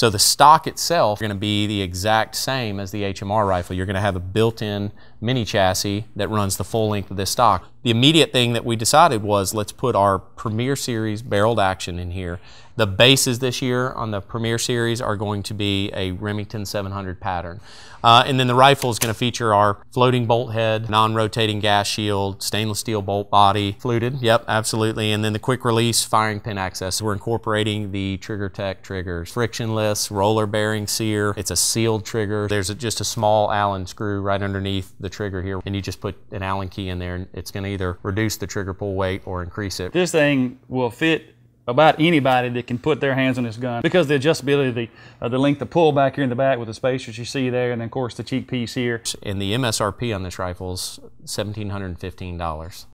So the stock itself is going to be the exact same as the HMR rifle. You're going to have a built-in mini chassis that runs the full length of this stock. The immediate thing that we decided was, let's put our Premier Series barreled action in here. The bases this year on the Premier Series are going to be a Remington 700 pattern. And then the rifle is going to feature our floating bolt head, non-rotating gas shield, stainless steel bolt body, fluted, yep, absolutely. And then the quick release firing pin access. We're incorporating the Trigger Tech triggers, frictionless, roller bearing sear. It's a sealed trigger. There's just a small Allen screw right underneath the trigger here, and you just put an Allen key in there, and it's going to either reduce the trigger pull weight or increase it. This thing will fit about anybody that can put their hands on this gun, because the adjustability, the length of pull back here in the back with the spacers you see there, and then of course the cheek piece here. And the MSRP on this rifle is $1,715.